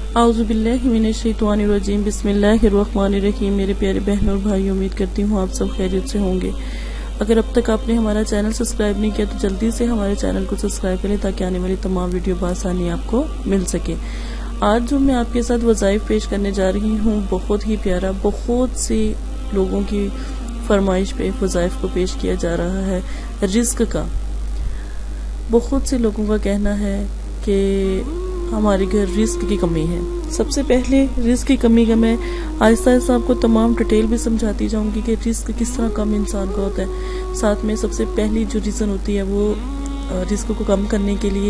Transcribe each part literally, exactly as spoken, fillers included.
اعوذ باللہ من الشیطان الرجیم، بسم اللہ الرحمن الرحیم۔ میرے پیارے بہنوں اور بھائی، امید کرتی ہوں آپ سب خیریت سے ہوں گے۔ اگر اب تک آپ نے ہمارا چینل سبسکرائب نہیں کیا تو جلدی سے ہمارے چینل کو سبسکرائب کریں تاکہ آنے والی تمام ویڈیو بآسانی آپ کو مل سکے۔ آج جو میں آپ کے ساتھ وظائف پیش کرنے جا رہی ہوں، بہت ہی پیارا، بہت سے لوگوں کی فرمائش پہ وظائف کو پیش کیا جا رہا ہے۔ رزق کا بہت سے لوگوں کا کہنا ہے کہ ہمارے گھر رزق کی کمی ہے۔ سب سے پہلے رزق کی کمی کا میں آہستہ آہستہ آپ کو تمام ڈیٹیل بھی سمجھاتی جاؤں گی کہ رزق کس طرح کم انسان کا ہوتا ہے۔ ساتھ میں سب سے پہلی جو ریزن ہوتی ہے وہ رزق کو کم کرنے کے لیے،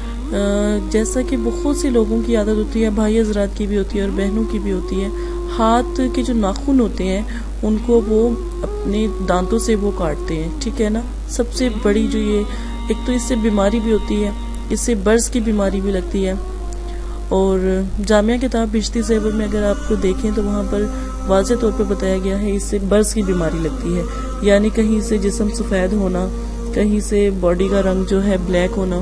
جیسا کہ بہت سے لوگوں کی عادت ہوتی ہے، بھائی حضرات کی بھی ہوتی ہے اور بہنوں کی بھی ہوتی ہے، ہاتھ کے جو ناخن ہوتے ہیں ان کو وہ اپنے دانتوں سے وہ کاٹتے ہیں، ٹھیک ہے نا۔ سب سے بڑی جو یہ ایک تو اس سے بیماری بھی ہوتی ہے، اس سے برس کی بیماری بھی لگتی ہے، اور جامعہ کتاب بشتی زیور میں اگر آپ کو دیکھیں تو وہاں پر واضح طور پہ بتایا گیا ہے اس سے برس کی بیماری لگتی ہے، یعنی کہیں سے جسم سفید ہونا، کہیں سے باڈی کا رنگ جو ہے بلیک ہونا۔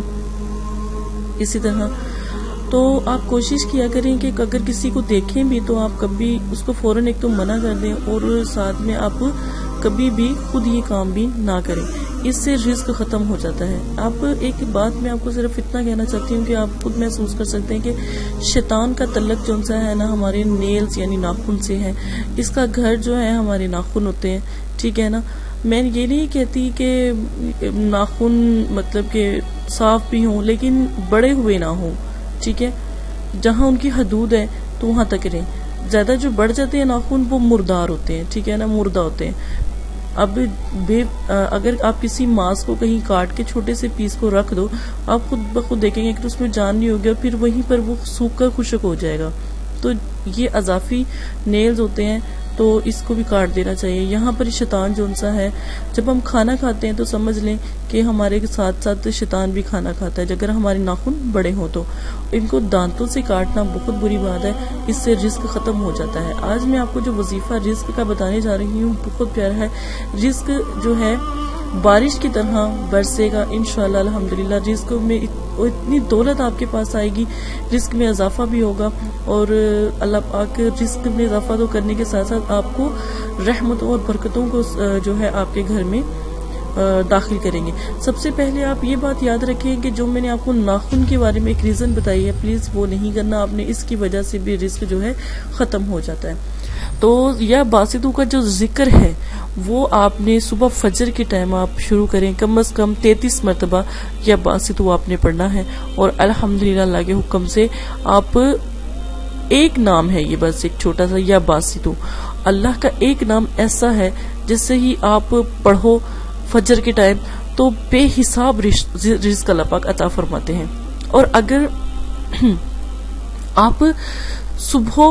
اسی طرح تو آپ کوشش کیا کریں کہ اگر کسی کو دیکھیں بھی تو آپ کبھی اس کو فوراً ایک تو منع کر دیں، اور ساتھ میں آپ کبھی بھی خود یہ کام بھی نہ کریں، اس سے رزق ختم ہو جاتا ہے۔ آپ ایک بات میں آپ کو صرف اتنا کہنا چاہتی ہوں کہ آپ خود محسوس کر سکتے ہیں کہ شیطان کا تعلق جو سا ہے نا ہمارے نیلز یعنی ناخن سے ہے، اس کا گھر جو ہے ہمارے ناخن ہوتے ہیں، ٹھیک ہے نا۔ میں یہ نہیں کہتی کہ ناخن مطلب کہ صاف بھی ہوں لیکن بڑے ہوئے نہ ہوں، ٹھیک ہے، جہاں ان کی حدود ہے تو وہاں تک رہیں۔ زیادہ جو بڑھ جاتے ہیں ناخن وہ مردار ہوتے ہیں، ٹھیک ہے نا، مردہ ہوتے ہیں۔ اب بے اگر آپ کسی ماس کو کہیں کاٹ کے چھوٹے سے پیس کو رکھ دو، آپ خود بخود دیکھیں گے کہ اس میں جان نہیں ہوگی اور پھر وہیں پر وہ سوکھ کر خشک ہو جائے گا۔ تو یہ اضافی نیلز ہوتے ہیں تو اس کو بھی کاٹ دینا چاہیے۔ یہاں پر شیطان جو سا ہے، جب ہم کھانا کھاتے ہیں تو سمجھ لیں کہ ہمارے ساتھ ساتھ شیطان بھی کھانا کھاتا ہے، اگر ہمارے ناخن بڑے ہوں تو ان کو دانتوں سے کاٹنا بہت بری بات ہے، اس سے رزق ختم ہو جاتا ہے۔ آج میں آپ کو جو وظیفہ رزق کا بتانے جا رہی ہوں بہت پیارا ہے۔ رزق جو ہے بارش کی طرح برسے گا انشاءاللہ، الحمدللہ۔ رزق میں اتنی دولت آپ کے پاس آئے گی، رزق میں اضافہ بھی ہوگا، اور اللہ پاک رزق میں اضافہ تو کرنے کے ساتھ ساتھ آپ کو رحمتوں اور برکتوں کو جو ہے آپ کے گھر میں داخل کریں گے۔ سب سے پہلے آپ یہ بات یاد رکھیں کہ جو میں نے آپ کو ناخن کے بارے میں ایک ریزن بتائی ہے، پلیز وہ نہیں کرنا آپ نے، اس کی وجہ سے بھی رزق جو ہے ختم ہو جاتا ہے۔ تو یا باسطوں کا جو ذکر ہے وہ آپ نے صبح فجر کے ٹائم آپ شروع کریں، کم از کم تینتیس مرتبہ یا باسطوں آپ نے پڑھنا ہے، اور الحمدللہ اللہ کے حکم سے آپ ایک نام ہے، یہ بس ایک چھوٹا سا یا باسطوں، اللہ کا ایک نام ایسا ہے جس سے ہی آپ پڑھو فجر کے ٹائم تو بے حساب رزق اللہ پاک عطا فرماتے ہیں۔ اور اگر آپ صبح،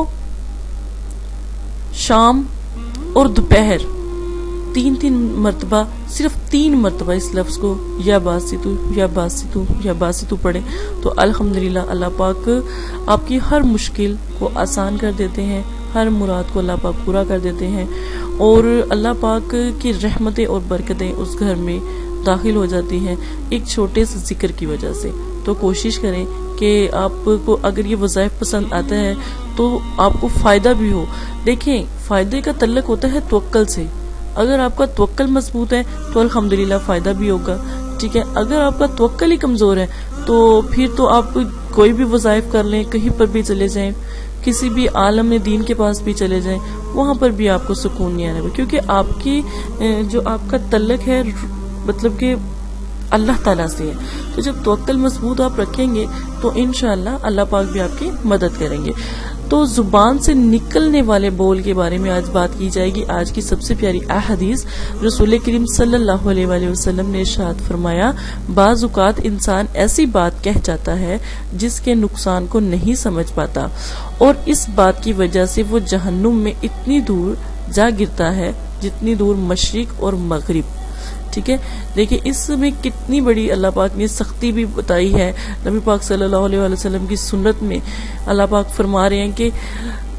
شام اور دوپہر تین تین مرتبہ، صرف تین مرتبہ اس لفظ کو یا باسطو یا باسطو یا باسطو پڑھیں تو الحمدللہ اللہ پاک آپ کی ہر مشکل کو آسان کر دیتے ہیں، ہر مراد کو اللہ پاک پورا کر دیتے ہیں، اور اللہ پاک کی رحمتیں اور برکتیں اس گھر میں داخل ہو جاتی ہیں ایک چھوٹے سے ذکر کی وجہ سے۔ تو کوشش کریں کہ آپ کو اگر یہ وظائف پسند آتا ہے تو آپ کو فائدہ بھی ہو۔ دیکھیں، فائدے کا تعلق ہوتا ہے توکل سے، اگر آپ کا توکل مضبوط ہے تو الحمدللہ فائدہ بھی ہوگا، ٹھیک ہے۔ اگر آپ کا توکل ہی کمزور ہے تو پھر تو آپ کوئی بھی وظائف کر لیں، کہیں پر بھی چلے جائیں، کسی بھی عالم دین کے پاس بھی چلے جائیں، وہاں پر بھی آپ کو سکون نہیں آنے گا، کیونکہ آپ کی جو آپ کا تعلق ہے مطلب کہ اللہ تعالیٰ سے ہے۔ تو جب توکل مضبوط آپ رکھیں گے تو انشاءاللہ اللہ پاک بھی آپ کی مدد کریں گے۔ تو زبان سے نکلنے والے بول کے بارے میں آج بات کی جائے گی۔ آج کی سب سے پیاری احادیث، رسول کریم صلی اللہ علیہ وآلہ وسلم نے ارشاد فرمایا، بعض اوقات انسان ایسی بات کہہ جاتا ہے جس کے نقصان کو نہیں سمجھ پاتا، اور اس بات کی وجہ سے وہ جہنم میں اتنی دور جا گرتا ہے جتنی دور مشرق اور مغرب، ٹھیک ہے۔ دیکھیں اس میں کتنی بڑی اللہ پاک نے سختی بھی بتائی ہے۔ نبی پاک صلی اللہ علیہ وسلم کی سنت میں اللہ پاک فرما رہے ہیں کہ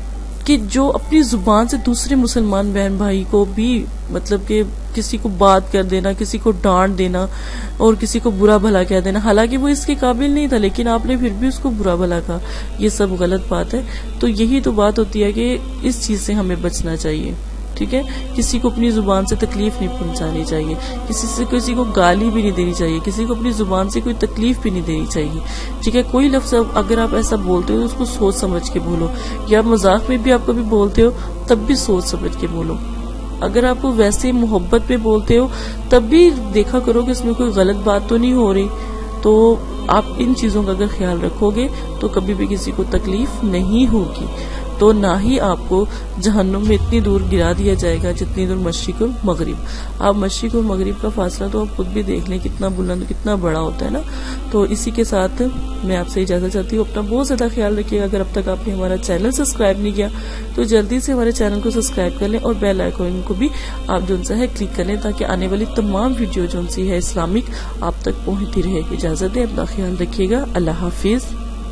کہ جو اپنی زبان سے دوسرے مسلمان بہن بھائی کو بھی مطلب کہ کسی کو بات کر دینا، کسی کو ڈانٹ دینا اور کسی کو برا بھلا کہہ دینا، حالانکہ وہ اس کے قابل نہیں تھا لیکن آپ نے پھر بھی اس کو برا بھلا کہا، یہ سب غلط بات ہے۔ تو یہی تو بات ہوتی ہے کہ اس چیز سے ہمیں بچنا چاہیے، ٹھیک ہے؟ کسی کو اپنی زبان سے تکلیف نہیں پہنچانی چاہیے، کسی سے کسی کو گالی بھی نہیں دینی چاہیے، کسی کو اپنی زبان سے کوئی تکلیف بھی نہیں دینی چاہیے، ٹھیک ہے؟ کوئی لفظ اگر آپ ایسا بولتے ہو تو اس کو سوچ سمجھ کے بولو، یا مذاق میں بھی آپ کبھی بولتے ہو تب بھی سوچ سمجھ کے بولو۔ اگر آپ ویسے محبت میں بولتے ہو تب بھی دیکھا کرو کہ اس میں کوئی غلط بات تو نہیں ہو رہی۔ تو آپ ان چیزوں کا اگر خیال رکھو گے تو کبھی بھی کسی کو تکلیف نہیں ہوگی، تو نہ ہی آپ کو جہنم میں اتنی دور گرا دیا جائے گا جتنی دور مشرق اور مغرب۔ آپ مشرق اور مغرب کا فاصلہ تو آپ خود بھی دیکھ لیں کتنا بلند کتنا بڑا ہوتا ہے نا۔ تو اسی کے ساتھ میں آپ سے اجازت چاہتی ہوں، اپنا بہت زیادہ خیال رکھیے گا۔ اگر اب تک آپ نے ہمارا چینل سبسکرائب نہیں کیا تو جلدی سے ہمارے چینل کو سبسکرائب کر لیں اور بیل آئیکن کو بھی آپ جو ہے کلک کر لیں تاکہ آنے والی تمام ویڈیو جو سی ہے اسلامک آپ تک پہنچتی رہے۔ اجازت دیں، اپنا خیال رکھیے گا، اللہ حافظ۔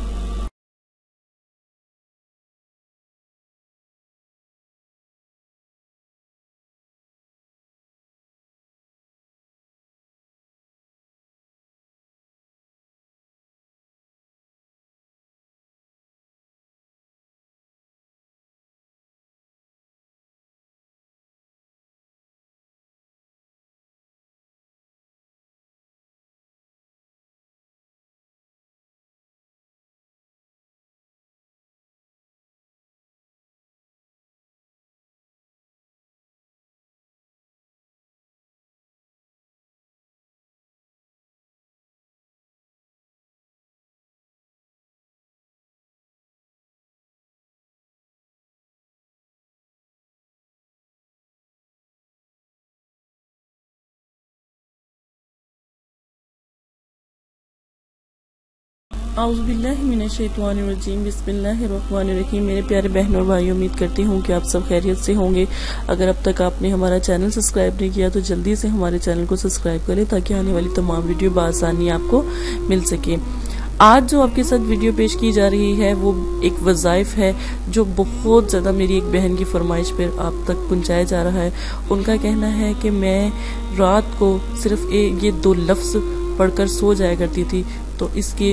اعوذ باللہ من الشیطان الرجیم، بسم اللہ الرحمن الرحیم۔ میرے پیارے بہنوں اور بھائیوں، امید کرتی ہوں کہ آپ سب خیریت سے ہوں گے۔ اگر اب تک آپ نے ہمارا چینل سبسکرائب نہیں کیا تو جلدی سے ہمارے چینل کو سبسکرائب کریں تاکہ آنے والی تمام ویڈیو بآسانی آپ کو مل سکے۔ آج جو آپ کے ساتھ ویڈیو پیش کی جا رہی ہے وہ ایک وظائف ہے جو بہت زیادہ میری ایک بہن کی فرمائش پر آپ تک پہنچایا جا رہا ہے۔ ان کا کہنا ہے کہ میں رات کو صرف یہ دو لفظ پڑھ کر سو جایا کرتی تھی، تو اس کے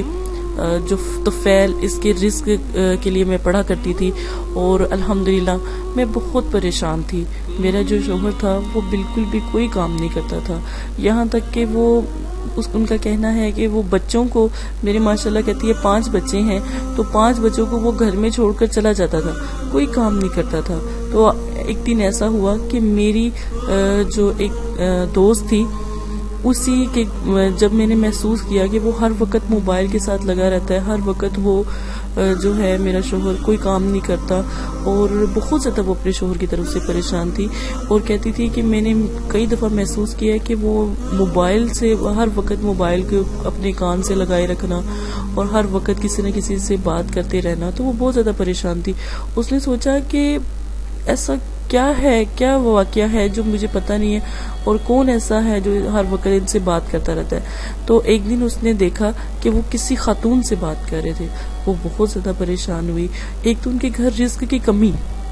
جو طفیل اس کے رزق کے لیے میں پڑھا کرتی تھی، اور الحمدللہ میں بہت پریشان تھی۔ میرا جو شوہر تھا وہ بالکل بھی کوئی کام نہیں کرتا تھا، یہاں تک کہ وہ اس ان کا کہنا ہے کہ وہ بچوں کو، میرے ماشاءاللہ کہتی ہے پانچ بچے ہیں، تو پانچ بچوں کو وہ گھر میں چھوڑ کر چلا جاتا تھا، کوئی کام نہیں کرتا تھا۔ تو ایک دن ایسا ہوا کہ میری جو ایک دوست تھی، اسی کے جب میں نے محسوس کیا کہ وہ ہر وقت موبائل کے ساتھ لگا رہتا ہے، ہر وقت وہ جو ہے میرا شوہر کوئی کام نہیں کرتا، اور بہت زیادہ وہ اپنے شوہر کی طرف سے پریشان تھی، اور کہتی تھی کہ میں نے کئی دفعہ محسوس کیا کہ وہ موبائل سے ہر وقت موبائل کو اپنے کان سے لگائے رکھنا اور ہر وقت کسی نہ کسی سے بات کرتے رہنا، تو وہ بہت زیادہ پریشان تھی۔ اس نے سوچا کہ ایسا کیا ہے، کیا واقعہ ہے جو مجھے پتہ نہیں ہے، اور کون ایسا ہے جو ہر وقت ان سے بات کرتا رہتا ہے۔ تو ایک دن اس نے دیکھا کہ وہ کسی خاتون سے بات کر رہے تھے، وہ بہت زیادہ پریشان ہوئی۔ ایک تو ان کے گھر رزق کی کمی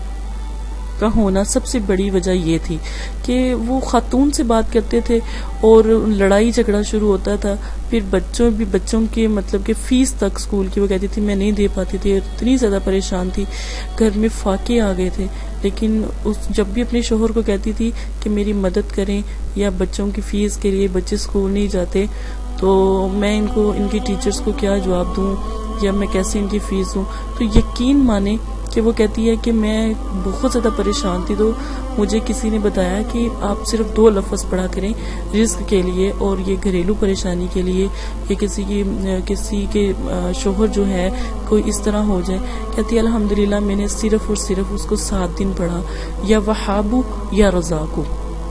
کا ہونا سب سے بڑی وجہ یہ تھی کہ وہ خاتون سے بات کرتے تھے اور لڑائی جھگڑا شروع ہوتا تھا، پھر بچوں بھی بچوں کے مطلب کہ فیس تک اسکول کی وہ کہتی تھی میں نہیں دے پاتی تھی، اتنی زیادہ پریشان تھی، گھر میں فاقے آ گئے تھے۔ لیکن اس جب بھی اپنے شوہر کو کہتی تھی کہ میری مدد کریں یا بچوں کی فیس کے لیے، بچے اسکول نہیں جاتے تو میں ان کو ان کی ٹیچرز کو کیا جواب دوں یا میں کیسے ان کی فیس دوں، تو یقین مانے کہ وہ کہتی ہے کہ میں بہت زیادہ پریشان تھی، تو مجھے کسی نے بتایا کہ آپ صرف دو لفظ پڑھا کریں رزق کے لیے اور یہ گھریلو پریشانی کے لیے، کہ کسی کی کسی کے شوہر جو ہے کوئی اس طرح ہو جائے۔ کہتی ہے الحمدللہ میں نے صرف اور صرف اس کو سات دن پڑھا، یا وہابو یا رزاقو،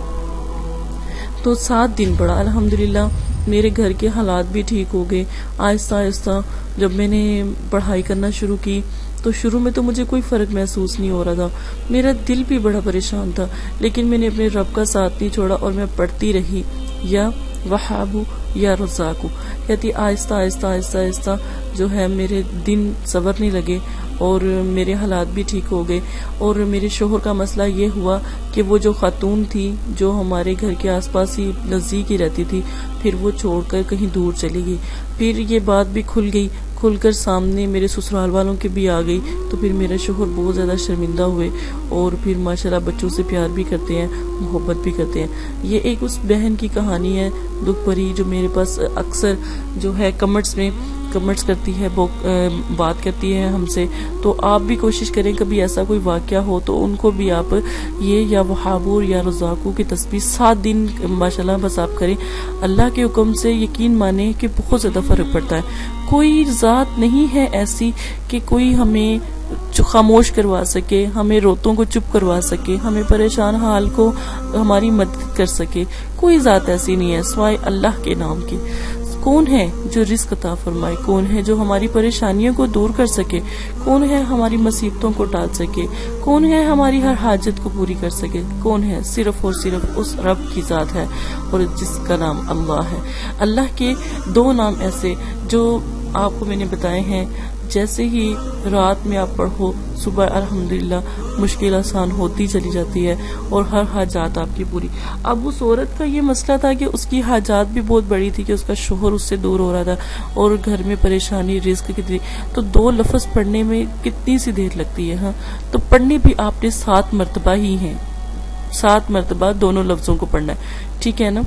تو سات دن پڑھا۔ الحمدللہ میرے گھر کے حالات بھی ٹھیک ہو گئے آہستہ آہستہ۔ جب میں نے پڑھائی کرنا شروع کی تو شروع میں تو مجھے کوئی فرق محسوس نہیں ہو رہا تھا، میرا دل بھی بڑا پریشان تھا، لیکن میں نے اپنے رب کا ساتھ نہیں چھوڑا اور میں پڑھتی رہی، یا وہابو یا رزاقو۔ کہتی آہستہ آہستہ آہستہ آہستہ جو ہے میرے دن سنورنے لگے، اور میرے حالات بھی ٹھیک ہو گئے، اور میرے شوہر کا مسئلہ یہ ہوا کہ وہ جو خاتون تھی جو ہمارے گھر کے آس پاس ہی نزدیک ہی رہتی تھی، پھر وہ چھوڑ کر کہیں دور چلی گئی۔ پھر یہ بات بھی کھل گئی، کھل کر سامنے میرے سسرال والوں کے بھی آ گئی، تو پھر میرے شوہر بہت زیادہ شرمندہ ہوئے، اور پھر ماشاءاللہ بچوں سے پیار بھی کرتے ہیں، محبت بھی کرتے ہیں۔ یہ ایک اس بہن کی کہانی ہے دکھ بھری، جو میرے پاس اکثر جو ہے کمنٹس میں کمنٹس کرتی ہے، بات کرتی ہے ہم سے۔ تو آپ بھی کوشش کریں کبھی ایسا کوئی واقعہ ہو تو ان کو بھی آپ یہ یا وہابور یا رزاقو کی تسبیح سات دن ماشاءاللہ بس آپ کریں۔ اللہ کے حکم سے یقین مانیں کہ بہت زیادہ فرق پڑتا ہے۔ کوئی ذات نہیں ہے ایسی کہ کوئی ہمیں خاموش کروا سکے، ہمیں روتوں کو چپ کروا سکے، ہمیں پریشان حال کو ہماری مدد کر سکے۔ کوئی ذات ایسی نہیں ہے سوائے اللہ کے نام کی۔ کون ہے جو رزق عطا فرمائے؟ کون ہے جو ہماری پریشانیوں کو دور کر سکے؟ کون ہے ہماری مصیبتوں کو ٹال سکے؟ کون ہے ہماری ہر حاجت کو پوری کر سکے؟ کون ہے؟ صرف اور صرف اس رب کی ذات ہے، اور جس کا نام اللہ ہے۔ اللہ کے دو نام ایسے جو آپ کو میں نے بتائے ہیں، جیسے ہی رات میں آپ پڑھو صبح الحمدللہ مشکل آسان ہوتی چلی جاتی ہے، اور ہر حاجات آپ کی پوری۔ اب اس عورت کا یہ مسئلہ تھا کہ اس کی حاجات بھی بہت بڑی تھی، کہ اس کا شوہر اس سے دور ہو رہا تھا، اور گھر میں پریشانی، رزق کتنی، تو دو لفظ پڑھنے میں کتنی سی دیر لگتی ہے۔ ہاں تو پڑھنے بھی آپ نے سات مرتبہ ہی ہیں، سات مرتبہ دونوں لفظوں کو پڑھنا ہے، ٹھیک ہے نا۔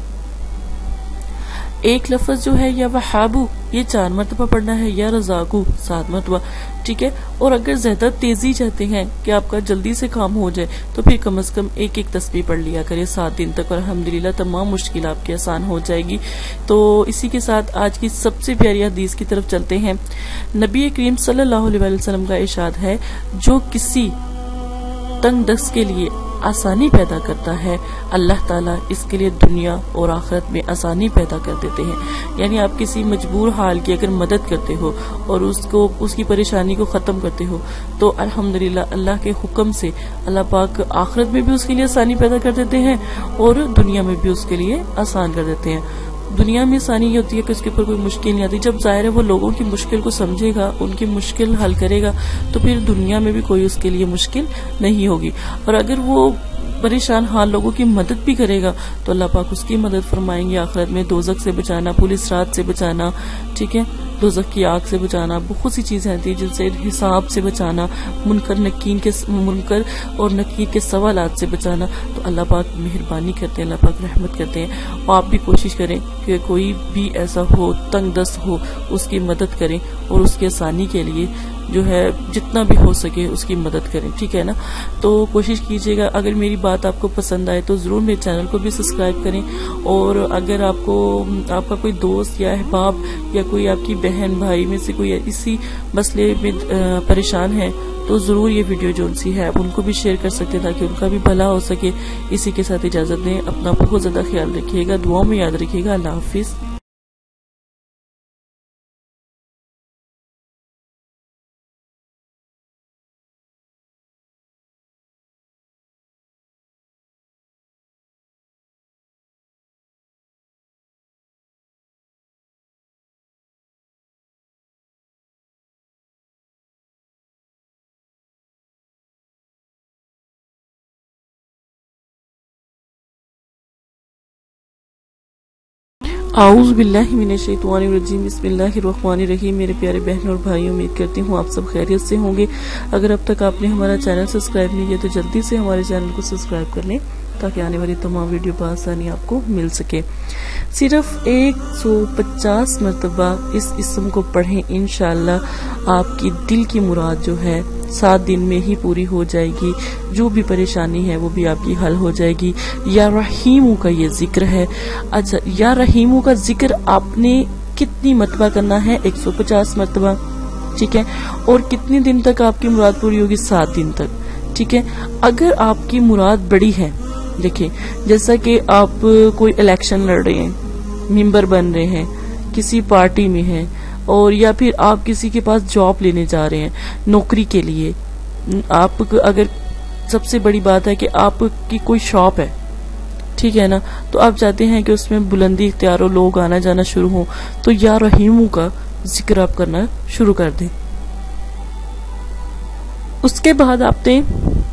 ایک لفظ جو ہے یا وہابو یہ چار مرتبہ پڑھنا ہے، یا رزاقو سات مرتبہ، ٹھیک ہے۔ اور اگر زیادہ تیزی چاہتے ہیں کہ آپ کا جلدی سے کام ہو جائے تو پھر کم از کم ایک ایک تسبیح پڑھ لیا کرے سات دن تک، اور الحمدللہ تمام مشکل آپ کی آسان ہو جائے گی۔ تو اسی کے ساتھ آج کی سب سے پیاری حدیث کی طرف چلتے ہیں۔ نبی کریم صلی اللہ علیہ وسلم کا ارشاد ہے، جو کسی تنگ دست کے لیے آسانی پیدا کرتا ہے، اللہ تعالیٰ اس کے لیے دنیا اور آخرت میں آسانی پیدا کر دیتے ہیں۔ یعنی آپ کسی مجبور حال کی اگر مدد کرتے ہو اور اس کو اس کی پریشانی کو ختم کرتے ہو، تو الحمدللہ اللہ کے حکم سے اللہ پاک آخرت میں بھی اس کے لیے آسانی پیدا کر دیتے ہیں، اور دنیا میں بھی اس کے لیے آسان کر دیتے ہیں۔ دنیا میں آسانی یہ ہوتی ہے کہ اس کے اوپر کوئی مشکل نہیں آتی۔ جب ظاہر ہے وہ لوگوں کی مشکل کو سمجھے گا، ان کی مشکل حل کرے گا، تو پھر دنیا میں بھی کوئی اس کے لیے مشکل نہیں ہوگی۔ اور اگر وہ پریشان حال لوگوں کی مدد بھی کرے گا تو اللہ پاک اس کی مدد فرمائیں گے آخرت میں۔ دوزخ سے بچانا، پولیس رات سے بچانا، ٹھیک ہے، دوزخ کی آگ سے بچانا، بہت سی چیزیں تھیں جن سے حساب سے بچانا، منکر نکیر کے منکر اور نکیر کے سوالات سے بچانا۔ تو اللہ پاک مہربانی کرتے ہیں، اللہ پاک رحمت کرتے ہیں۔ اور آپ بھی کوشش کریں کہ کوئی بھی ایسا ہو تنگ دست ہو اس کی مدد کریں، اور اس کی آسانی کے لیے جو ہے جتنا بھی ہو سکے اس کی مدد کریں، ٹھیک ہے نا۔ تو کوشش کیجیے گا، اگر میری بات آپ کو پسند آئے تو ضرور میرے چینل کو بھی سبسکرائب کریں، اور اگر آپ کو آپ کا کوئی دوست یا احباب یا کوئی آپ کی بہن بھائی میں سے کوئی اسی مسئلے میں پریشان ہے تو ضرور یہ ویڈیو جو ان سی ہے آپ ان کو بھی شیئر کر سکتے ہیں تاکہ ان کا بھی بھلا ہو سکے۔ اسی کے ساتھ اجازت دیں، اپنا بہت زیادہ خیال رکھیے گا، دعاؤں میں یاد رکھیے گا۔ اللہ حافظ۔ اعوذ باللہ من الشیطان الرجیم، بسم اللہ الرحمن الرحیم۔ میرے پیارے بہن اور بھائی، امید کرتی ہوں آپ سب خیریت سے ہوں گے۔ اگر اب تک آپ نے ہمارا چینل سبسکرائب نہیں کیا تو جلدی سے ہمارے چینل کو سبسکرائب کر لیں تاکہ آنے والی تمام ویڈیو بآسانی آپ کو مل سکے۔ صرف ایک سو پچاس مرتبہ اس اسم کو پڑھیں، انشاءاللہ آپ کی دل کی مراد جو ہے سات دن میں ہی پوری ہو جائے گی۔ جو بھی پریشانی ہے وہ بھی آپ کی حل ہو جائے گی۔ یا رحیمو کا یہ ذکر ہے۔ اچھا، یا رحیمو کا ذکر آپ نے کتنی مرتبہ کرنا ہے؟ ایک سو پچاس مرتبہ، ٹھیک ہے۔ اور کتنے دن تک آپ کی مراد پوری ہوگی؟ سات دن تک، ٹھیک ہے۔ اگر آپ کی مراد بڑی ہے، دیکھیں جیسا کہ آپ کوئی الیکشن لڑ رہے ہیں، ممبر بن رہے ہیں، کسی پارٹی میں ہیں، اور یا پھر آپ کسی کے پاس جاب لینے جا رہے ہیں نوکری کے لیے، آپ اگر سب سے بڑی بات ہے کہ آپ کی کوئی شاپ ہے، ٹھیک ہے نا، تو آپ چاہتے ہیں کہ اس میں بلندی اختیار ہو، لوگ آنا جانا شروع ہوں، تو یا رحیمو کا ذکر آپ کرنا شروع کر دیں۔ اس کے بعد آپ نے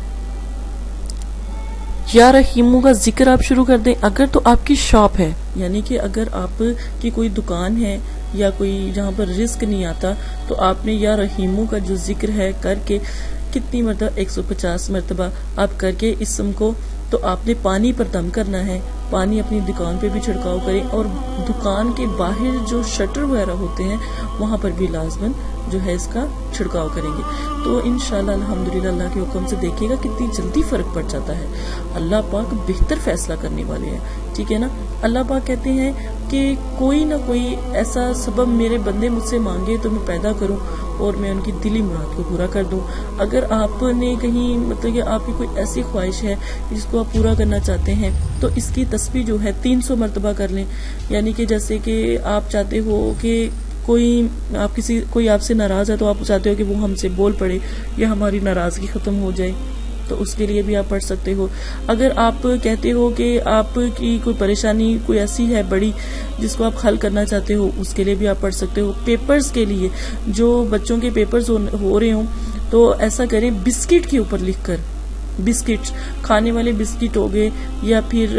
یا رحیمو کا ذکر آپ شروع کر دیں. اگر تو آپ کی شاپ ہے، یعنی کہ اگر آپ کی کوئی دکان ہے یا کوئی جہاں پر رزق نہیں آتا، تو آپ نے یا رحیمو کا جو ذکر ہے کر کے کتنی مرتبہ، ایک سو پچاس مرتبہ آپ کر کے اسم کو، تو آپ نے پانی پر دم کرنا ہے. پانی اپنی دکان پہ بھی چھڑکاؤ کریں، اور دکان کے باہر جو شٹر وغیرہ ہوتے ہیں وہاں پر بھی لازماً جو ہے اس کا چھڑکاؤ کریں گے. تو انشاءاللہ الحمدللہ اللہ کے حکم سے دیکھیے گا کتنی جلدی فرق پڑ جاتا ہے. اللہ پاک بہتر فیصلہ کرنے والے ہیں، ٹھیک ہے نا. اللہ پاک کہتے ہیں کہ کوئی نہ کوئی ایسا سبب میرے بندے مجھ سے مانگے تو میں پیدا کروں اور میں ان کی دلی مراد کو پورا کر دوں. اگر آپ نے کہیں مطلب کہ آپ کی کوئی ایسی خواہش ہے جس کو آپ پورا کرنا چاہتے ہیں تو اس کی تسبیح جو ہے تین سو مرتبہ کر لیں. یعنی کہ جیسے کہ آپ چاہتے ہو کہ کوئی آپ کسی کوئی آپ سے ناراض ہے تو آپ چاہتے ہو کہ وہ ہم سے بول پڑے یا ہماری ناراضگی ختم ہو جائے، تو اس کے لیے بھی آپ پڑھ سکتے ہو. اگر آپ کہتے ہو کہ آپ کی کوئی پریشانی کوئی ایسی ہے بڑی جس کو آپ حل کرنا چاہتے ہو، اس کے لیے بھی آپ پڑھ سکتے ہو. پیپرز کے لیے جو بچوں کے پیپرز ہو رہے ہوں تو ایسا کریں بسکٹ کے اوپر لکھ کر، بسکٹ کھانے والے بسکٹ ہو گئے، یا پھر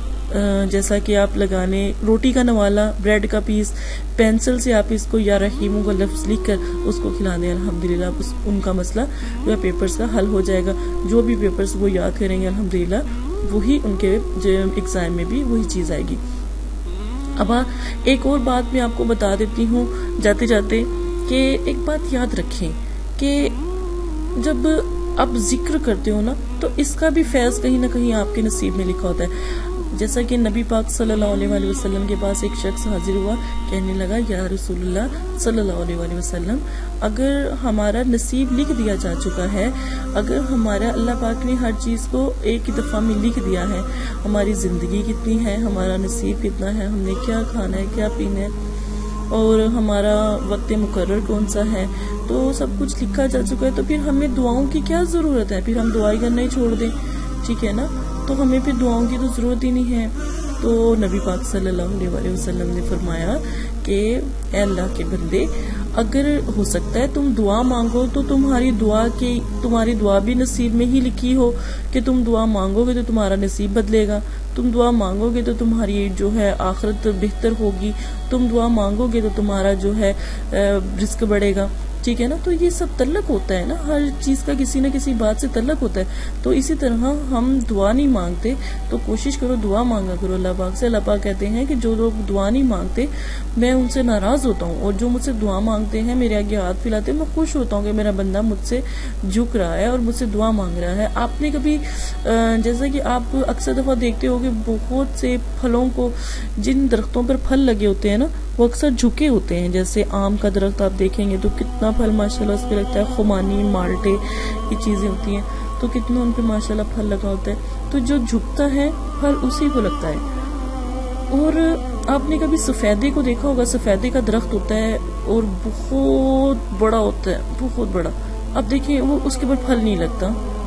جیسا کہ آپ لگانے روٹی کا نوالا، بریڈ کا پیس، پینسل سے آپ اس کو یا رحیموں کا لفظ لکھ کر اس کو کھلا دیں. الحمدللہ ان کا مسئلہ جو ہے پیپرز کا حل ہو جائے گا. جو بھی پیپرز وہ یاد کریں گے الحمدللہ وہی ان کے ایگزام میں بھی وہی چیز آئے گی. اب ایک اور بات میں آپ کو بتا دیتی ہوں جاتے جاتے کہ ایک بات یاد رکھیں کہ جب آپ ذکر کرتے ہو نا تو اس کا بھی فیض کہیں نہ کہیں آپ کے نصیب میں لکھا ہوتا ہے. جیسا کہ نبی پاک صلی اللہ علیہ وآلہ وسلم کے پاس ایک شخص حاضر ہوا، کہنے لگا یا رسول اللہ صلی اللہ علیہ وآلہ وسلم، اگر ہمارا نصیب لکھ دیا جا چکا ہے، اگر ہمارا اللہ پاک نے ہر چیز کو ایک ہی دفعہ میں لکھ دیا ہے، ہماری زندگی کتنی ہے، ہمارا نصیب کتنا ہے، ہم نے کیا کھانا ہے کیا پینا ہے، اور ہمارا وقت مقرر کون سا ہے، تو سب کچھ لکھا جا چکا ہے، تو پھر ہمیں دعاؤں کی کیا ضرورت ہے؟ پھر ہم دعائیں کرنا ہی چھوڑ دیں، ٹھیک ہے نا. تو ہمیں پھر دعاؤں کی تو ضرورت ہی نہیں ہے. تو نبی پاک صلی اللہ علیہ وآلہ وسلم نے فرمایا کہ اے اللہ کے بندے، اگر ہو سکتا ہے تم دعا مانگو تو تمہاری دعا کی تمہاری دعا بھی نصیب میں ہی لکھی ہو کہ تم دعا مانگو گے تو تمہارا نصیب بدلے گا، تم دعا مانگو گے تو تمہاری جو ہے آخرت بہتر ہوگی، تم دعا مانگو گے تو تمہارا جو ہے رزق بڑھے گا، ٹھیک ہے نا. تو یہ سب تعلق ہوتا ہے نا، ہر چیز کا کسی نہ کسی بات سے تعلق ہوتا ہے. تو اسی طرح ہم دعا نہیں مانگتے تو کوشش کرو دعا مانگا کرو اللہ پاک سے. اللہ پاک کہتے ہیں کہ جو لوگ دعا نہیں مانگتے میں ان سے ناراض ہوتا ہوں، اور جو مجھ سے دعا مانگتے ہیں میرے آگے ہاتھ پھیلاتے ہیں میں خوش ہوتا ہوں کہ میرا بندہ مجھ سے جھک رہا ہے اور مجھ سے دعا مانگ رہا ہے. آپ نے کبھی جیسا کہ آپ اکثر دفعہ دیکھتے ہو کہ بہت سے پھلوں کو جن درختوں پر پھل لگے ہوتے ہیں نا وہ اکثر جھکے ہوتے ہیں. جیسے آم کا درخت آپ دیکھیں گے تو کتنا پھل ماشاءاللہ اس پہ لگتا ہے، خمانی، مالٹے، یہ چیزیں ہوتی ہیں تو کتنا ان پہ ماشاءاللہ پھل لگا ہوتا ہے. تو جو جھکتا ہے پھل اسی کو لگتا ہے. اور آپ نے کبھی سفیدے کو دیکھا ہوگا، سفیدے کا درخت ہوتا ہے اور بہت بڑا ہوتا ہے، بہت بڑا. اب دیکھیں وہ اس کے اوپر پھل نہیں لگتا.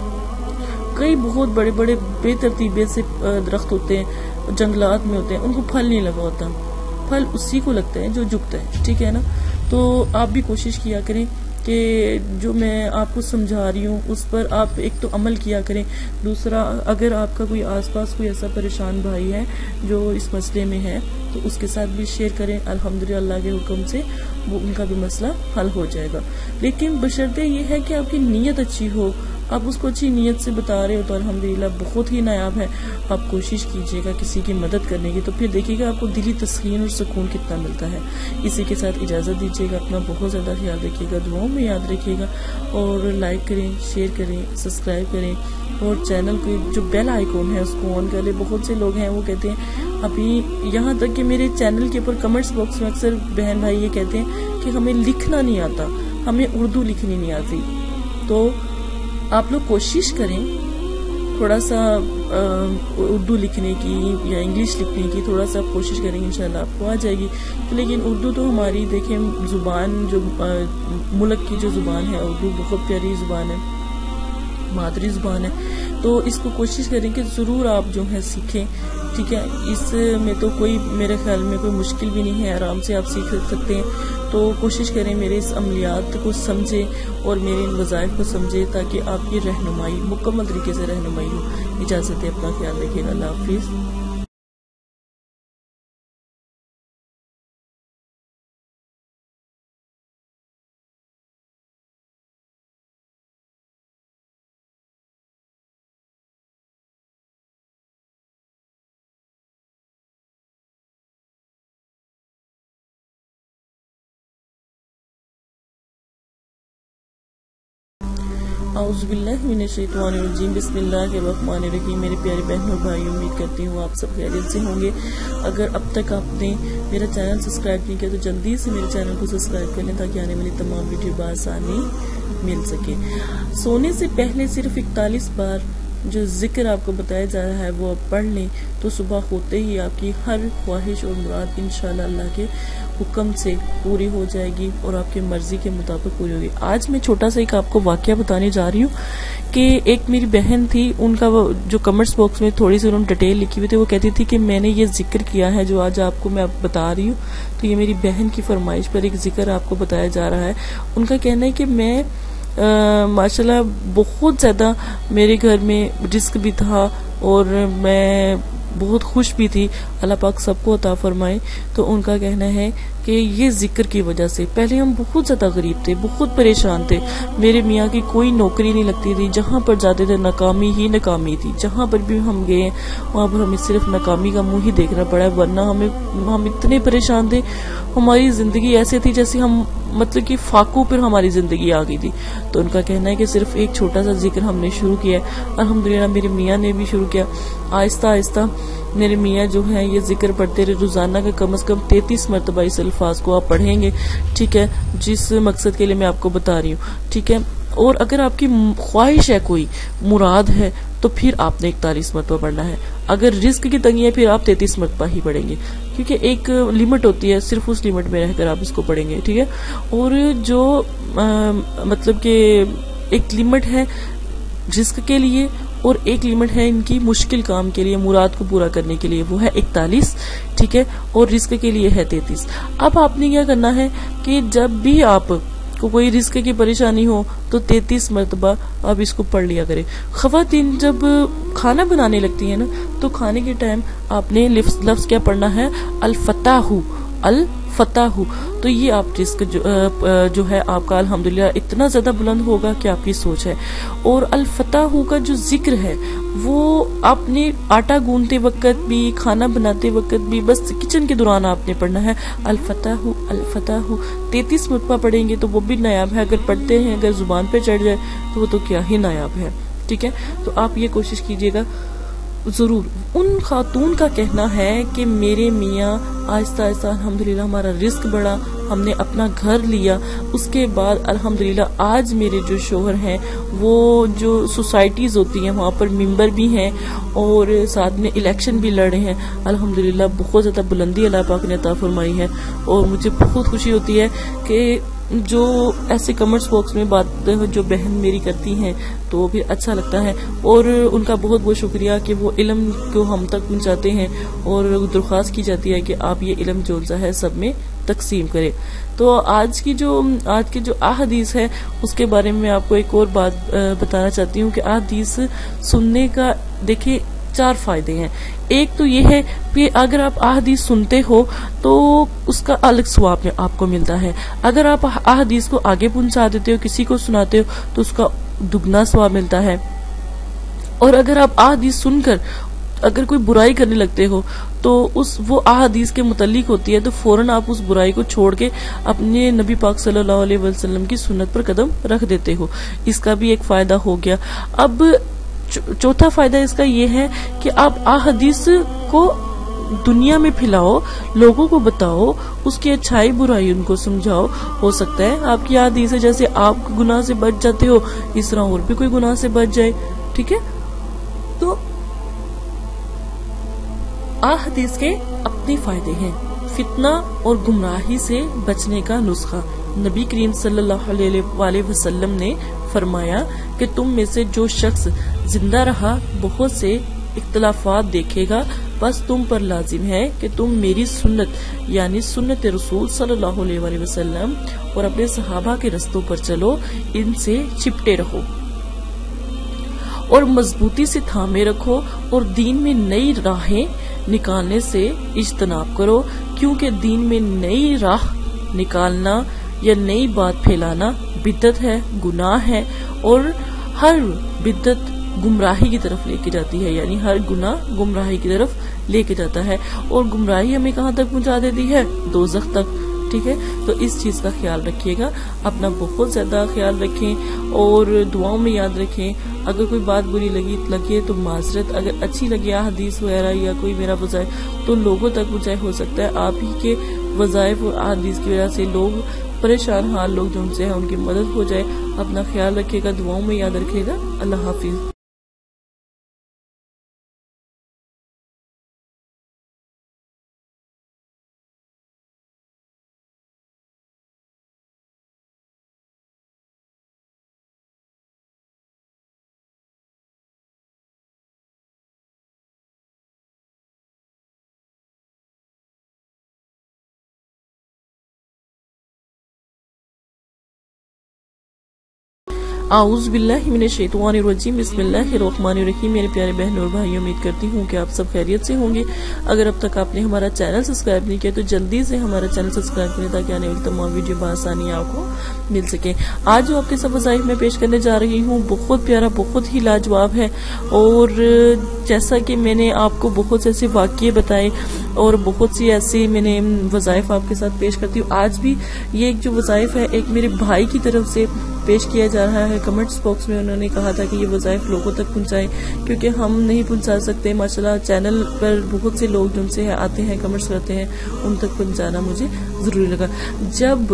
کئی بہت بڑے بڑے بے ترتیبے سے درخت ہوتے ہیں، جنگلات میں ہوتے ہیں، ان کو پھل نہیں لگا ہوتا، پھل اسی کو لگتا ہے جو جھکتا ہے، ٹھیک ہے نا. تو آپ بھی کوشش کیا کریں کہ جو میں آپ کو سمجھا رہی ہوں اس پر آپ ایک تو عمل کیا کریں. دوسرا، اگر آپ کا کوئی آس پاس کوئی ایسا پریشان بھائی ہے جو اس مسئلے میں ہے تو اس کے ساتھ بھی شیئر کریں. الحمدللہ اللہ کے حکم سے وہ ان کا بھی مسئلہ حل ہو جائے گا. لیکن بشرطے یہ ہے کہ آپ کی نیت اچھی ہو، آپ اس کو اچھی نیت سے بتا رہے ہو تو الحمدللہ بہت ہی نایاب ہے. آپ کوشش کیجئے گا کسی کی مدد کرنے کی، تو پھر دیکھیے گا آپ کو دلی تسکین اور سکون کتنا ملتا ہے. اسی کے ساتھ اجازت دیجیے گا. اپنا بہت زیادہ خیال رکھیے گا، دعاؤں میں یاد رکھیے گا، اور لائک کریں، شیئر کریں، سبسکرائب کریں، اور چینل کو جو بیل آئیکن ہے اس کو آن کر لیں. بہت سے لوگ ہیں وہ کہتے ہیں ابھی یہاں تک کہ میرے چینل کے اوپر کمنٹس باکس میں اکثر بہن بھائی یہ کہتے ہیں کہ ہمیں لکھنا نہیں آتا، ہمیں اردو لکھنی نہیں آتی. تو آپ لوگ کوشش کریں تھوڑا سا اردو لکھنے کی یا انگلش لکھنے کی، تھوڑا سا کوشش کریں گے انشاءاللہ آپ کو آ جائے گی. لیکن اردو تو ہماری دیکھیں زبان، جو ملک کی جو زبان ہے اردو بہت پیاری زبان ہے. مادری زبان ہے، تو اس کو کوشش کریں کہ ضرور آپ جو ہے سیکھیں، ٹھیک ہے۔ اس میں تو کوئی میرے خیال میں کوئی مشکل بھی نہیں ہے، آرام سے آپ سیکھ سکتے ہیں۔ تو کوشش کریں میرے اس عملیات کو سمجھیں اور میرے ان وظائف کو سمجھیں تاکہ آپ کی رہنمائی مکمل طریقے سے رہنمائی ہو۔ اجازت ہے، اپنا خیال رکھیے گا، اللہ حافظ۔ اعوذ باللہ من الشیطان الرجیم، بسم اللہ الرحمن الرحیم۔ میرے پیارے بہنوں اور بھائی، امید کرتی ہوں آپ سب خیریت سے ہوں گے۔ اگر اب تک آپ نے میرا چینل سبسکرائب نہیں کیا تو جلدی سے میرے چینل کو سبسکرائب کر لیں تاکہ آنے والی تمام ویڈیو بآسانی مل سکے۔ سونے سے پہلے صرف اکتالیس بار جو ذکر آپ کو بتایا جا رہا ہے وہ آپ پڑھ لیں تو صبح ہوتے ہی آپ کی ہر خواہش اور مراد انشاءاللہ اللہ کے حکم سے پوری ہو جائے گی اور آپ کی مرضی کے مطابق پوری ہوگی۔ آج میں چھوٹا سا ایک آپ کو واقعہ بتانے جا رہی ہوں کہ ایک میری بہن تھی، ان کا جو کمنٹس باکس میں تھوڑی سی انہوں نے ڈیٹیل لکھی ہوئی تھی، وہ کہتی تھی کہ میں نے یہ ذکر کیا ہے جو آج آپ کو میں بتا رہی ہوں، تو یہ میری بہن کی فرمائش پر ایک ذکر آپ کو بتایا جا رہا ہے۔ ان کا کہنا ہے کہ میں ماشاءاللہ بہت زیادہ میرے گھر میں رزق بھی تھا اور میں بہت خوش بھی تھی، اللہ پاک سب کو عطا فرمائے۔ تو ان کا کہنا ہے کہ یہ ذکر کی وجہ سے پہلے ہم بہت زیادہ غریب تھے، بہت پریشان تھے، میرے میاں کی کوئی نوکری نہیں لگتی تھی، جہاں پر جاتے تھے ناکامی ہی ناکامی تھی، جہاں پر بھی ہم گئے وہاں پر ہمیں صرف ناکامی کا منہ ہی دیکھنا پڑا، ورنہ ہمیں ہم اتنے پریشان تھے، ہماری زندگی ایسے تھی جیسے ہم مطلب کہ فاقوں پر ہماری زندگی آ گئی تھی۔ تو ان کا کہنا ہے کہ صرف ایک چھوٹا سا ذکر ہم نے شروع کیا ہے، الحمدللہ میرے میاں نے بھی شروع کیا، آہستہ آہستہ میرے میاں جو ہیں یہ ذکر پڑھتے رہے، روزانہ کا کم از کم تینتیس مرتبہ اس الفاظ کو آپ پڑھیں گے، ٹھیک ہے، جس مقصد کے لیے میں آپ کو بتا رہی ہوں، ٹھیک ہے۔ اور اگر آپ کی خواہش ہے، کوئی مراد ہے، تو پھر آپ نے اکتالیس مرتبہ پڑھنا ہے۔ اگر رزق کی تنگی ہے پھر آپ تینتیس مرتبہ ہی پڑھیں گے، کیونکہ ایک لمٹ ہوتی ہے، صرف اس لمٹ میں رہ کر آپ اس کو پڑھیں گے، ٹھیک ہے۔ اور جو مطلب کہ ایک لمٹ ہے رزق کے لیے اور ایک لمٹ ہے ان کی مشکل کام کے لیے، مراد کو پورا کرنے کے لیے، وہ ہے اکتالیس، ٹھیک ہے، اور رزق کے لیے ہے تینتیس۔ اب آپ نے کیا کرنا ہے کہ جب بھی آپ کو کوئی رزق کی پریشانی ہو تو تینتیس مرتبہ آپ اس کو پڑھ لیا کریں۔ خواتین جب کھانا بنانے لگتی ہیں نا تو کھانے کے ٹائم آپ نے لفظ لفظ کیا پڑھنا ہے؟ الفتح، الفتح۔ تو یہ آپ رزق جو, جو ہے آپ کا الحمدللہ اتنا زیادہ بلند ہوگا کہ آپ کی سوچ ہے۔ اور الفتح کا جو ذکر ہے وہ آپ نے آٹا گوندتے وقت بھی، کھانا بناتے وقت بھی، بس کچن کے دوران آپ نے پڑھنا ہے الفتح الفتح۔ تینتیس مرتبہ پڑھیں گے تو وہ بھی نایاب ہے، اگر پڑھتے ہیں اگر زبان پہ چڑھ جائے تو وہ تو کیا ہی نایاب ہے، ٹھیک ہے۔ تو آپ یہ کوشش کیجئے گا ضرور۔ ان خاتون کا کہنا ہے کہ میرے میاں آہستہ آہستہ الحمدللہ ہمارا رزق بڑھا، ہم نے اپنا گھر لیا، اس کے بعد الحمدللہ آج میرے جو شوہر ہیں وہ جو سوسائٹیز ہوتی ہیں وہاں پر ممبر بھی ہیں اور ساتھ میں الیکشن بھی لڑ رہے ہیں، الحمدللہ بہت زیادہ بلندی اللہ پاک نے عطا فرمائی ہے۔ اور مجھے بہت خوشی ہوتی ہے کہ جو ایسے کمنٹس باکس میں بات جو بہن میری کرتی ہیں تو بھی اچھا لگتا ہے، اور ان کا بہت بہت شکریہ کہ وہ علم کو ہم تک پہنچاتے ہیں اور درخواست کی جاتی ہے کہ آپ یہ علم جو ہے سب میں تقسیم کریں۔ تو آج کی جو آج کی جو احادیث ہے اس کے بارے میں آپ کو ایک اور بات بتانا چاہتی ہوں کہ احادیث سننے کا دیکھیں چار فائدے ہیں۔ ایک تو یہ ہے کہ اگر آپ احادیث سنتے ہو تو اس کا الگ ثواب آپ کو ملتا ہے، اگر آپ احادیث کو آگے پہنچا دیتے ہو، کسی کو سناتے ہو تو اس کا دگنا ثواب ملتا ہے، اور اگر آپ احادیث سن کر اگر کوئی برائی کرنے لگتے ہو تو اس وہ احادیث کے متعلق ہوتی ہے تو فوراً آپ اس برائی کو چھوڑ کے اپنے نبی پاک صلی اللہ علیہ وسلم کی سنت پر قدم رکھ دیتے ہو، اس کا بھی ایک فائدہ ہو گیا۔ اب چوتھا فائدہ اس کا یہ ہے کہ آپ احادیث کو دنیا میں پھیلاؤ، لوگوں کو بتاؤ، اس کی اچھائی برائی ان کو سمجھاؤ، ہو سکتا ہے آپ کی احادیث ہے جیسے آپ گناہ سے بچ جاتے ہو اس طرح اور بھی کوئی گناہ سے بچ جائے، ٹھیک ہے۔ تو احادیث کے اپنے فائدے ہیں۔ فتنہ اور گمراہی سے بچنے کا نسخہ، نبی کریم صلی اللہ علیہ وآلہ وسلم نے فرمایا کہ تم میں سے جو شخص زندہ رہا بہت سے اختلافات دیکھے گا، بس تم پر لازم ہے کہ تم میری سنت یعنی سنت رسول صلی اللہ علیہ وآلہ وسلم اور اپنے صحابہ کے رستوں پر چلو، ان سے چپٹے رہو اور مضبوطی سے تھامے رکھو، اور دین میں نئی راہیں نکالنے سے اجتناب کرو، کیونکہ دین میں نئی راہ نکالنا یا نئی بات پھیلانا بدعت ہے، گناہ ہے، اور ہر بدعت گمراہی کی طرف لے کے جاتی ہے، یعنی ہر گناہ گمراہی کی طرف لے کے جاتا ہے، اور گمراہی ہمیں کہاں تک پہنچا دیتی ہے؟ دوزخ تک۔ ٹھیک ہے، تو اس چیز کا خیال رکھیے گا، اپنا بہت زیادہ خیال رکھیں اور دعاؤں میں یاد رکھیں۔ اگر کوئی بات بری لگی لگے تو معذرت، اگر اچھی لگی حدیث وغیرہ یا کوئی میرا وظائف تو لوگوں تک پہنچائے، ہو سکتا ہے آپ ہی کے وظائف اور حدیث کی وجہ سے لوگ پریشان حال لوگ جو ان سے ہیں ان کی مدد ہو جائے۔ اپنا خیال رکھیے گا، دعاؤں میں یاد رکھیے گا۔ اللہ حافظ۔ اعوذ باللہ من الشیطان الرجیم، بسم اللہ الرحمن الرحیم۔ میرے پیارے بہن اور بھائی، امید کرتی ہوں کہ آپ سب خیریت سے ہوں گے۔ اگر اب تک آپ نے ہمارا چینل سبسکرائب نہیں کیا تو جلدی سے ہمارا چینل سبسکرائب کریں تاکہ آنے والی تمام ویڈیو بآسانی آپ کو مل سکے۔ آج جو آپ کے سب وظائف میں پیش کرنے جا رہی ہوں بہت پیارا، بہت ہی لاجواب ہے، اور جیسا کہ میں نے آپ کو بہت سے ایسے واقعے بتائے اور بہت سی ایسی میں نے وظائف آپ کے ساتھ پیش کرتی ہوں، آج بھی یہ ایک جو وظائف ہے ایک میرے بھائی کی طرف سے پیش کیا جا رہا ہے۔ کمنٹس باکس میں انہوں نے کہا تھا کہ یہ وظائف لوگوں تک پہنچائیں، کیونکہ ہم نہیں پہنچا سکتے۔ ماشاءاللہ چینل پر بہت سے لوگ جن سے آتے ہیں، کمنٹس کرتے ہیں، ان تک پہنچانا مجھے ضروری لگا۔ جب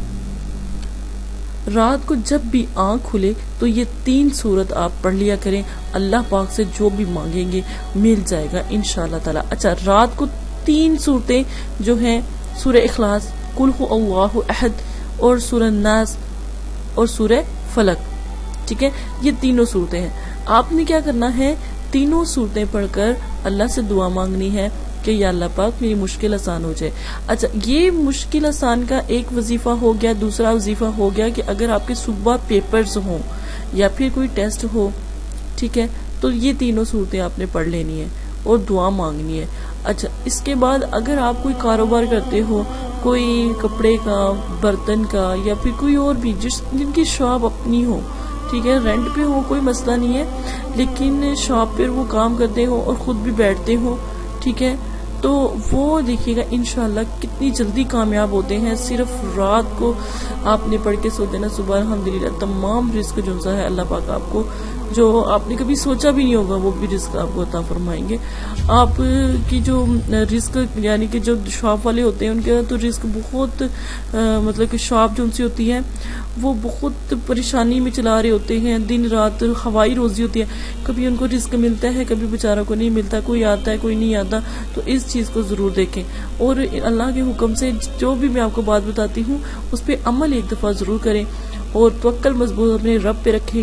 رات کو جب بھی آنکھ کھلے تو یہ تین سورت آپ پڑھ لیا کریں، اللہ پاک سے جو بھی مانگیں گے مل جائے گا انشاءاللہ تعالی۔ اچھا، رات کو تین سورتیں جو ہیں سورہ اخلاص، قل هو اللہ احد، اور سورہ ناس اور سورہ فلق، ٹھیک ہے، یہ تینوں صورتیں ہیں۔ آپ نے کیا کرنا ہے؟ تینوں صورتیں پڑھ کر اللہ سے دعا مانگنی ہے کہ یا اللہ پاک میری مشکل آسان ہو جائے۔ اچھا، یہ مشکل آسان کا ایک وظیفہ ہو گیا۔ دوسرا وظیفہ ہو گیا کہ اگر آپ کے صبح پیپرز ہوں یا پھر کوئی ٹیسٹ ہو، ٹھیک ہے، تو یہ تینوں صورتیں آپ نے پڑھ لینی ہے اور دعا مانگنی ہے۔ اچھا، اس کے بعد اگر آپ کوئی کاروبار کرتے ہو، کوئی کپڑے کا، برتن کا، یا پھر کوئی اور بھی جس جن کی شاپ اپنی ہو، ٹھیک ہے، رینٹ پہ ہو کوئی مسئلہ نہیں ہے، لیکن شاپ پہ وہ کام کرتے ہو اور خود بھی بیٹھتے ہو، ٹھیک ہے، تو وہ دیکھیے گا انشاءاللہ کتنی جلدی کامیاب ہوتے ہیں۔ صرف رات کو آپ نے پڑھ کے سو دینا، صبح الحمدللہ تمام رزق جو ہے اللہ پاک آپ کو، جو آپ نے کبھی سوچا بھی نہیں ہوگا وہ بھی رزق آپ کو عطا فرمائیں گے۔ آپ کی جو رزق یعنی کہ جو شاپ والے ہوتے ہیں ان کے تو رزق بہت مطلب کہ شاپ جو ان سے ہوتی ہے وہ بہت پریشانی میں چلا رہے ہوتے ہیں، دن رات ہوائی روزی ہوتی ہے، کبھی ان کو رزق ملتا ہے، کبھی بیچاروں کو نہیں ملتا، کوئی آتا ہے کوئی نہیں آتا۔ تو اس چیز کو ضرور دیکھیں اور اللہ کے حکم سے جو بھی میں آپ کو بات بتاتی ہوں اس پہ عمل ایک دفعہ ضرور کریں اور توکل مضبوط اپنے رب پہ رکھیں،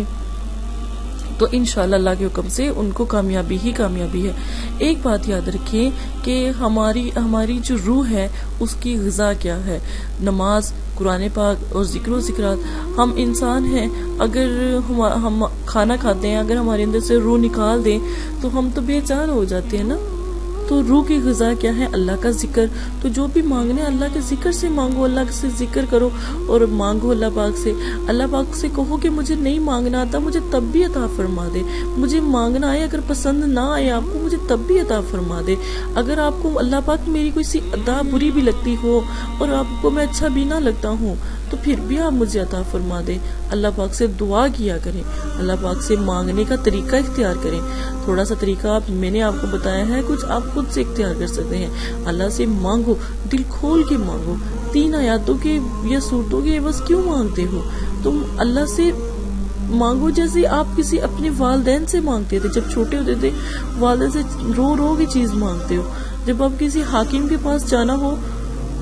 تو انشاءاللہ اللہ کے حکم سے ان کو کامیابی ہی کامیابی ہے۔ ایک بات یاد رکھیں کہ ہماری ہماری جو روح ہے اس کی غذا کیا ہے؟ نماز، قرآن پاک اور ذکر و ذکرات۔ ہم انسان ہیں، اگر ہم ہم کھانا کھاتے ہیں، اگر ہمارے اندر سے روح نکال دیں تو ہم تو بے جان ہو جاتے ہیں نا۔ تو روح کی غذا کیا ہے؟ اللہ کا ذکر۔ تو جو بھی مانگنے اللہ کے ذکر سے مانگو، اللہ سے ذکر کرو اور مانگو اللہ پاک سے۔ اللہ پاک سے کہو کہ مجھے نہیں مانگنا آتا، مجھے تب بھی عطا فرما دے۔ مجھے مانگنا آئے، اگر پسند نہ آئے آپ کو، مجھے تب بھی عطا فرما دے۔ اگر آپ کو اللہ پاک میری کوئی سی ادا بری بھی لگتی ہو اور آپ کو میں اچھا بھی نہ لگتا ہوں تو پھر بھی آپ مجھے عطا فرما دیں۔ اللہ پاک سے دعا کیا کریں، اللہ پاک سے مانگنے کا طریقہ اختیار کریں۔ تھوڑا سا طریقہ آپ میں نے آپ کو بتایا ہے، کچھ آپ خود سے اختیار کر سکتے ہیں۔ اللہ سے مانگو، دل کھول کے مانگو۔ تین آیاتوں کے یا صورتوں کے بس کیوں مانگتے ہو؟ تم اللہ سے مانگو جیسے آپ کسی اپنے والدین سے مانگتے تھے جب چھوٹے ہوتے تھے، والدین سے رو رو کی چیز مانگتے ہو۔ جب آپ کسی حاکم کے پاس جانا ہو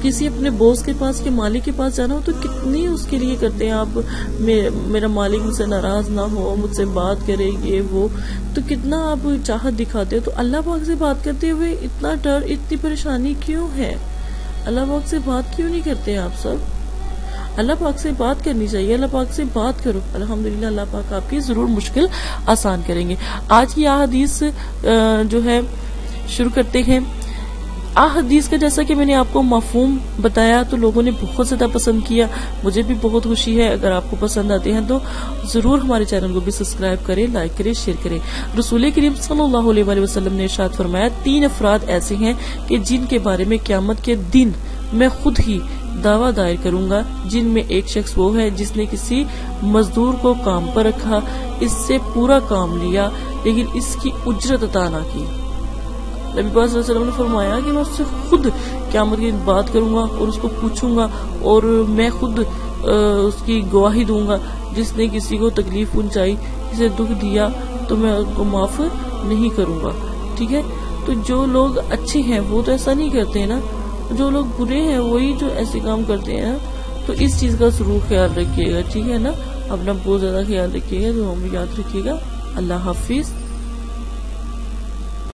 کسی اپنے بوس کے پاس کے مالک کے پاس جانا ہو تو کتنی اس کے لیے کرتے ہیں آپ، میرا مالک مجھ سے ناراض نہ ہو، مجھ سے بات کرے، یہ وہ، تو کتنا آپ چاہت دکھاتے ہو. تو اللہ پاک سے بات کرتے ہوئے اتنا ڈر، اتنی پریشانی کیوں ہے؟ اللہ پاک سے بات کیوں نہیں کرتے آپ سب؟ اللہ پاک سے بات کرنی چاہیے، اللہ پاک سے بات کرو. الحمدللہ اللہ پاک آپ کی ضرور مشکل آسان کریں گے. آج کی احادیث جو ہے شروع کرتے ہیں. احادیث کا جیسا کہ میں نے آپ کو مفہوم بتایا تو لوگوں نے بہت زیادہ پسند کیا، مجھے بھی بہت خوشی ہے. اگر آپ کو پسند آتے ہیں تو ضرور ہمارے چینل کو بھی سبسکرائب کریں، لائک کریں، شیئر کریں. رسول کریم صلی اللہ علیہ وآلہ وسلم نے ارشاد فرمایا، تین افراد ایسے ہیں کہ جن کے بارے میں قیامت کے دن میں خود ہی دعویٰ دائر کروں گا. جن میں ایک شخص وہ ہے جس نے کسی مزدور کو کام پر رکھا، اس سے پورا کام لیا لیکن اس کی اجرت عطا نہ کی. نبی پاک صلی اللہ علیہ وسلم نے فرمایا کہ میں اس سے خود قیامت کی بات کروں گا اور اس کو پوچھوں گا اور میں خود اس کی گواہی دوں گا. جس نے کسی کو تکلیف پہنچائی، اسے دکھ دیا تو میں اس کو معاف نہیں کروں گا. ٹھیک ہے، تو جو لوگ اچھے ہیں وہ تو ایسا نہیں کرتے ہیں نا، جو لوگ برے ہیں وہی جو ایسے کام کرتے ہیں. تو اس چیز کا ضرور خیال رکھیے گا. ٹھیک ہے نا، اپنا بہت زیادہ خیال رکھیے گا، تو ہم یاد رکھیے گا. اللہ حافظ.